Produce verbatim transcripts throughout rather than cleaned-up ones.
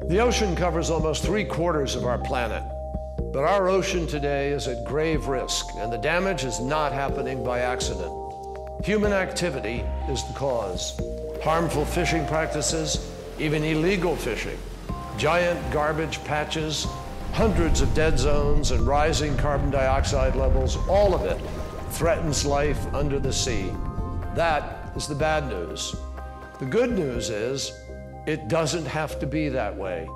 The ocean covers almost three quarters of our planet, but our ocean today is at grave risk, and the damage is not happening by accident. Human activity is the cause. Harmful fishing practices, even illegal fishing, giant garbage patches, hundreds of dead zones, and rising carbon dioxide levels, all of it threatens life under the sea. That is the bad news. The good news is, it doesn't have to be that way.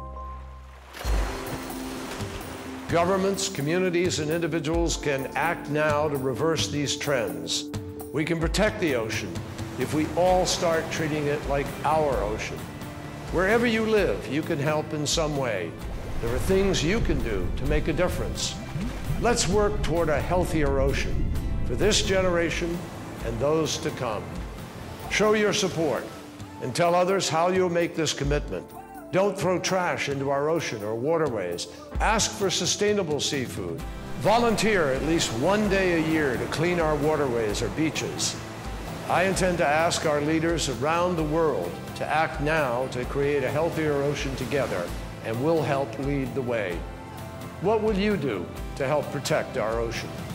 Governments, communities, and individuals can act now to reverse these trends. We can protect the ocean if we all start treating it like our ocean. Wherever you live, you can help in some way. There are things you can do to make a difference. Let's work toward a healthier ocean for this generation and those to come. Show your support and tell others how you'll make this commitment. Don't throw trash into our ocean or waterways. Ask for sustainable seafood. Volunteer at least one day a year to clean our waterways or beaches. I intend to ask our leaders around the world to act now to create a healthier ocean together, and we'll help lead the way. What will you do to help protect our ocean?